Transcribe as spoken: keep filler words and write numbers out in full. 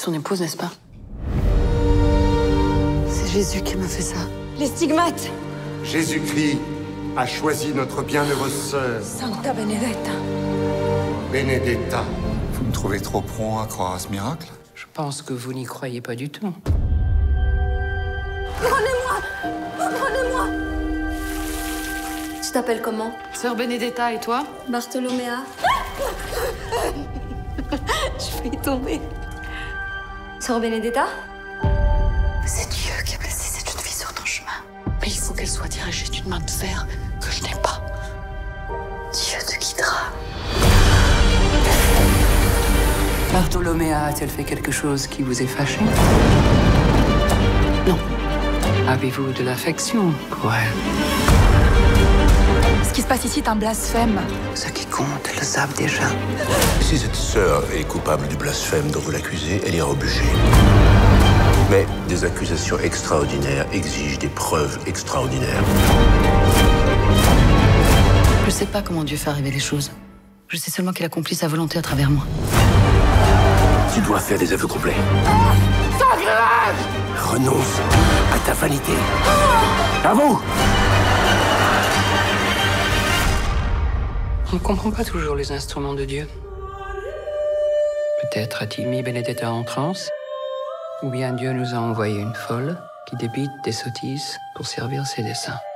son épouse, n'est-ce pas? C'est Jésus qui m'a fait ça. Les stigmates. Jésus-Christ a choisi notre bienheureuse sœur, Santa Benedetta. Benedetta. Vous me trouvez trop prompt à croire à ce miracle? Je pense que vous n'y croyez pas du tout. Prenez-moi! Prenez-moi! Tu t'appelles comment? Sœur Benedetta, et toi? Bartholoméa. Je vais y tomber. Sœur Benedetta? C'est Dieu qui a placé cette jeune fille sur ton chemin. Mais il faut qu'elle soit dirigée d'une main de fer que je n'ai pas. Dieu te guidera. Bartholoméa a-t-elle fait quelque chose qui vous ait fâché? Non. Avez-vous de l'affection pour elle? Ce qui se passe ici est un blasphème. Ce qui compte, elles le savent déjà. Si cette sœur est coupable du blasphème dont vous l'accusez, elle ira au bûcher. Mais des accusations extraordinaires exigent des preuves extraordinaires. Je sais pas comment Dieu fait arriver les choses. Je sais seulement qu'il accomplit sa volonté à travers moi. Tu dois faire des aveux complets. Renonce à ta vanité. À vous! On ne comprend pas toujours les instruments de Dieu. Peut-être a-t-il mis Benedetta en transe, ou bien Dieu nous a envoyé une folle qui débite des sottises pour servir ses desseins.